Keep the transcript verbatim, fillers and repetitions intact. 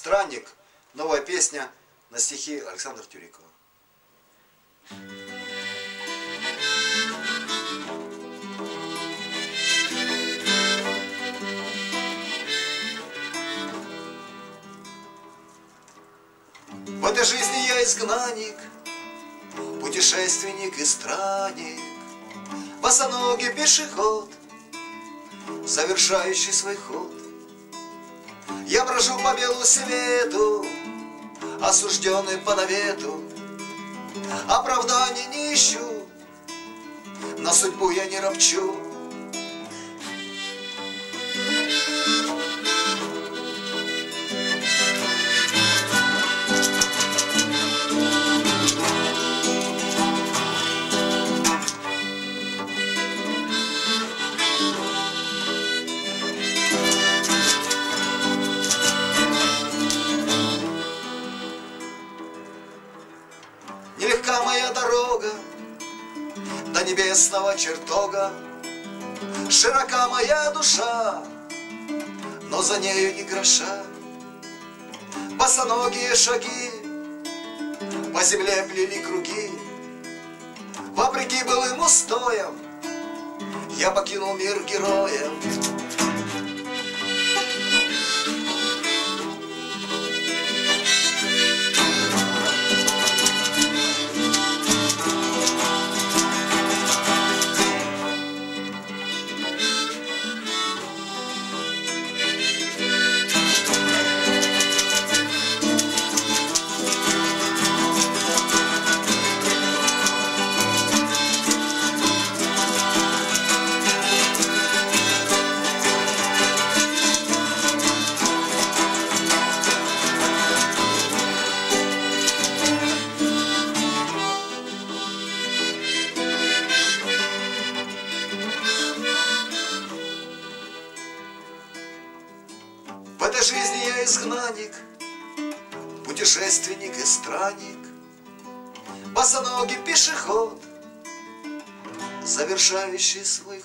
«Странник». Новая песня на стихи Александра Тюрикова. В этой жизни я изгнанник, путешественник и странник, босоногий пешеход, завершающий свой ход. Я брожу по белу свету, осужденный по навету, оправданий не ищу, на судьбу я не ропчу. Нелегка моя дорога до небесного чертога, широка моя душа, но за нею ни гроша. Босоногие шаги по земле плели круги, вопреки былым устоям я покинул мир героев. В этой жизни я изгнанник, путешественник и странник, босоногий пешеход, завершающий свой